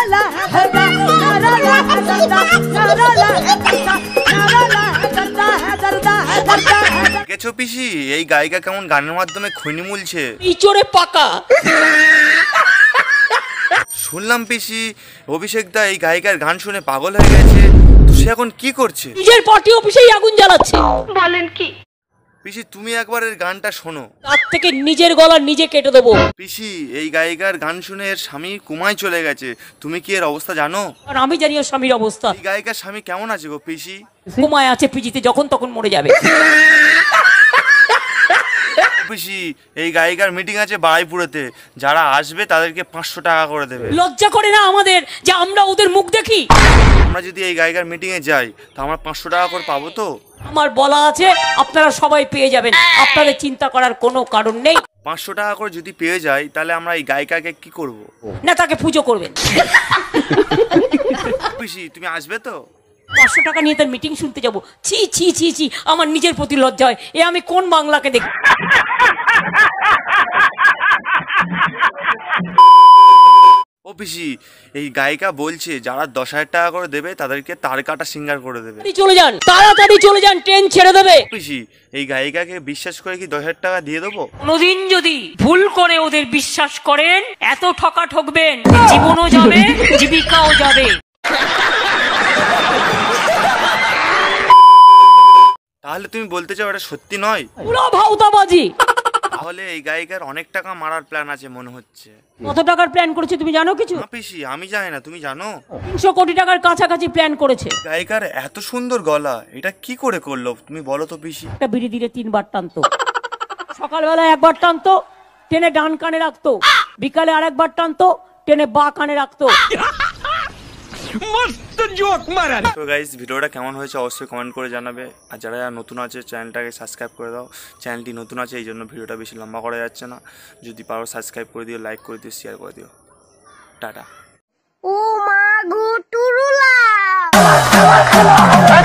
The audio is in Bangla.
দেখেছো পিসি এই গায়িকা কেমন গানের মাধ্যমে খৈনি মুলছে? ইচড়ে পাকা। শুনলাম পিসি অভিষেক দা এই গায়িকার গান শুনে পাগল হয়ে গেছে, তো সে এখন কি করছে? নিজের পার্টি অফিসেই আগুন জ্বালাচ্ছে। বলেন কি? পিসি তুমি একবার এর গানটা শোনো, তার থেকে নিজের গলা নিজে কেটে দেবো। পিসি এই গায়িকার গান শুনে এর স্বামী কুমায় চলে গেছে, তুমি কি এর অবস্থা জানো? আর আমি জানি ওর স্বামীর অবস্থা। এই গায়িকার স্বামী কেমন আছে গো পিসি? কুমায় আছে পিজিতে, যখন তখন মরে যাবে। পিসি এই গায়িকার মিটিং আছে বারাইপুরেতে, যারা আসবে তাদেরকে 500 টাকা করে দেবে। লজ্জা করে না আমাদের যে আমরা ওদের মুখ দেখি? আমরা যদি এই গায়িকার মিটিং এ যাই তো আমরা 500 টাকা করে পাবো তো? আমার বলা আছে আপনারা সবাই পেয়ে যাবেন, আপনাদের চিন্তা করার কোনো কারণ নেই। 500 টাকা করে যদি পেয়ে যাই তাহলে আমরা এই গায়িকাকে কি করব? না তাকে পুজো করবেন। পিসি তুমি আসবে তো? 500 টাকা নিয়ে তার মিটিং শুনতে যাবো? ছি ছি ছি ছি, আমার নিজের প্রতি লজ্জা হয়। এ আমি কোন বাংলাকে দেখি? ও পিসি এই গায়িকা বলছে যারা 10,000 টাকা করে দেবে তাদেরকে তার কাটা সিঙ্গার করে দেবে। চলে যান, তাড়াতাড়ি চলে যান, ট্রেন ছেড়ে দেবে। পিসি এই গায়িকাকে বিশ্বাস করে কি 10,000 টাকা দিয়ে দেবো? কোনদিন যদি ভুল করে ওদের বিশ্বাস করেন, এত ঠকা ঠকবেন, জীবনও যাবে, জীবিকাও যাবে। তাহলে তুমি বলতে চাও এটা সত্যি নয়? পুরো ভাউতাবাজি। তাহলে এই গায়িকার অনেক টাকা মারার প্ল্যান আছে মনে হচ্ছে। কত টাকার প্ল্যান করেছে তুমি জানো কিছু? না পিসি আমি জানি না, তুমি জানো? 300 কোটি টাকার কাছাকাছি প্ল্যান করেছে। গায়িকার এত সুন্দর গলা, এটা কি করে করলো তুমি বলো তো পিসি? একটা বিড়ি দিলে 3 বার টানতো, সকালবেলা 1 বার টানতো, টেনে ডান কানে রাখতো, বিকালে আরেকবার টানতো, টেনে বা কানে রাখতো। তো গাইস ভিডিওটা কেমন হয়েছে অবশ্যই কমেন্ট করে জানাবে, আর যারা নতুন আছে চ্যানেলটাকে সাবস্ক্রাইব করে দাও। চ্যানেলটি নতুন আছে এই জন্য ভিডিওটা বেশি লম্বা করা যাচ্ছে না, যদি পারো সাবস্ক্রাইব করে দিও, লাইক করে দিও, শেয়ার করে দিও। টাটা। ও মা গো টুরুলা।